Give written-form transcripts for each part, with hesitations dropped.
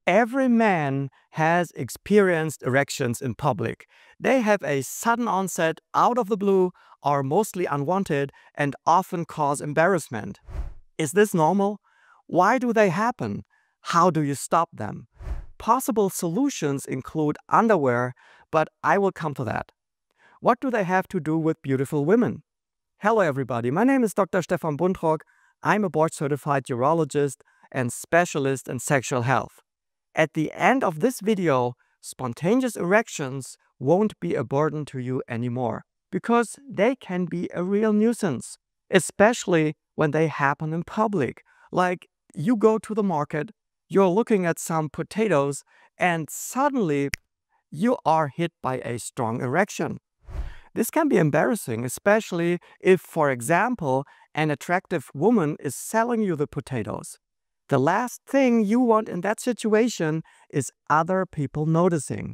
Every man has experienced erections in public. They have a sudden onset out of the blue, are mostly unwanted, and often cause embarrassment. Is this normal? Why do they happen? How do you stop them? Possible solutions include underwear, but I will come to that. What do they have to do with beautiful women? Hello everybody, my name is Dr. Stefan Buntrock. I'm a board-certified urologist and specialist in sexual health. At the end of this video, spontaneous erections won't be a burden to you anymore because they can be a real nuisance, especially when they happen in public. Like you go to the market, you're looking at some potatoes, and suddenly you are hit by a strong erection. This can be embarrassing, especially if, for example, an attractive woman is selling you the potatoes. The last thing you want in that situation is other people noticing.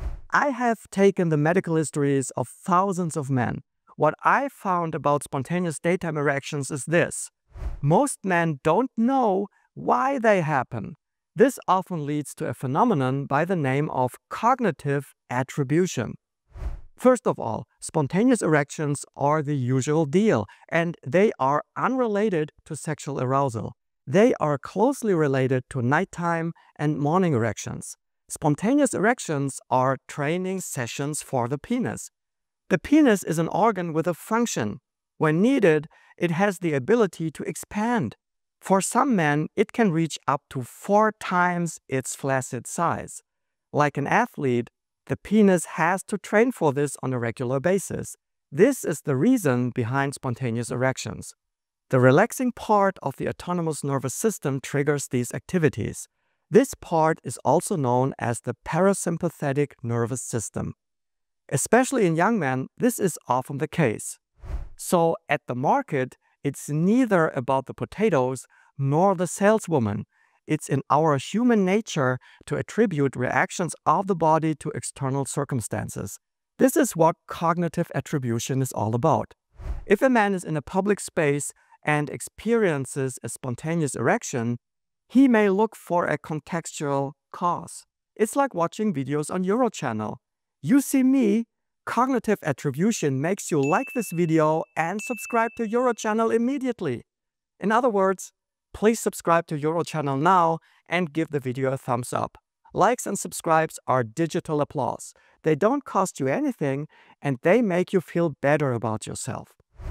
I have taken the medical histories of thousands of men. What I found about spontaneous daytime erections is this: most men don't know why they happen. This often leads to a phenomenon by the name of cognitive attribution. First of all, spontaneous erections are the usual deal, and they are unrelated to sexual arousal. They are closely related to nighttime and morning erections. Spontaneous erections are training sessions for the penis. The penis is an organ with a function. When needed, it has the ability to expand. For some men, it can reach up to 4 times its flaccid size. Like an athlete, the penis has to train for this on a regular basis. This is the reason behind spontaneous erections. The relaxing part of the autonomous nervous system triggers these activities. This part is also known as the parasympathetic nervous system. Especially in young men, this is often the case. So at the market, it's neither about the potatoes nor the saleswoman. It's in our human nature to attribute reactions of the body to external circumstances. This is what cognitive attribution is all about. If a man is in a public space and experiences a spontaneous erection, he may look for a contextual cause. It's like watching videos on UroChannel. You see me, cognitive attribution makes you like this video and subscribe to UroChannel immediately. In other words, please subscribe to UroChannel now and give the video a thumbs up. Likes and subscribes are digital applause. They don't cost you anything and they make you feel better about yourself.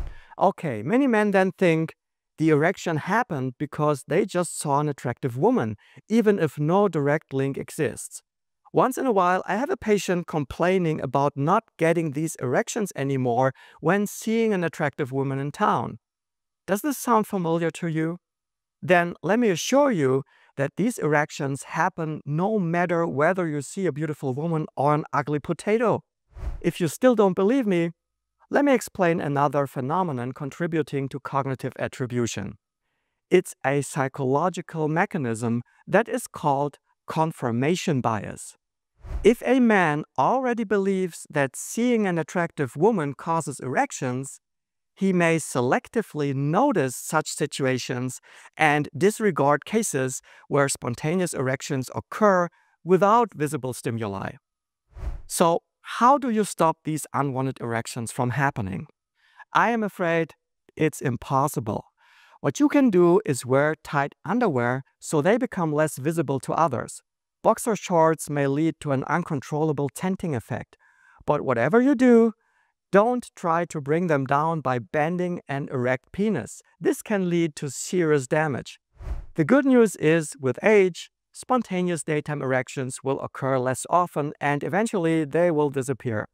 Okay, many men then think the erection happened because they just saw an attractive woman, even if no direct link exists. Once in a while, I have a patient complaining about not getting these erections anymore when seeing an attractive woman in town. Does this sound familiar to you? Then let me assure you that these erections happen no matter whether you see a beautiful woman or an ugly potato. If you still don't believe me, let me explain another phenomenon contributing to cognitive attribution. It's a psychological mechanism that is called confirmation bias. If a man already believes that seeing an attractive woman causes erections, he may selectively notice such situations and disregard cases where spontaneous erections occur without visible stimuli. So, how do you stop these unwanted erections from happening? I am afraid it's impossible. What you can do is wear tight underwear so they become less visible to others. Boxer shorts may lead to an uncontrollable tenting effect, but whatever you do, don't try to bring them down by bending an erect penis. This can lead to serious damage. The good news is, with age, spontaneous daytime erections will occur less often and eventually they will disappear.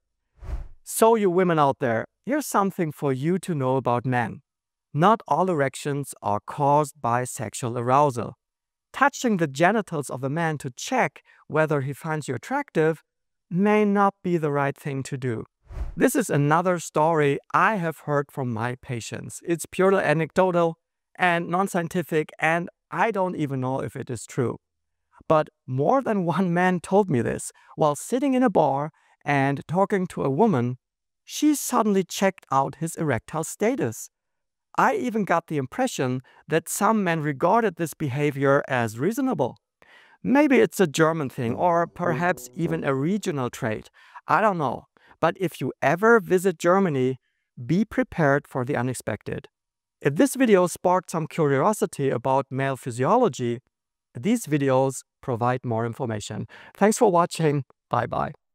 So you women out there, here's something for you to know about men. Not all erections are caused by sexual arousal. Touching the genitals of a man to check whether he finds you attractive may not be the right thing to do. This is another story I have heard from my patients. It's purely anecdotal and non-scientific, and I don't even know if it is true. But more than one man told me this. While sitting in a bar and talking to a woman, she suddenly checked out his erectile status. I even got the impression that some men regarded this behavior as reasonable. Maybe it's a German thing or perhaps even a regional trait. I don't know. But if you ever visit Germany, be prepared for the unexpected. If this video sparked some curiosity about male physiology, these videos provide more information. Thanks for watching. Bye-bye.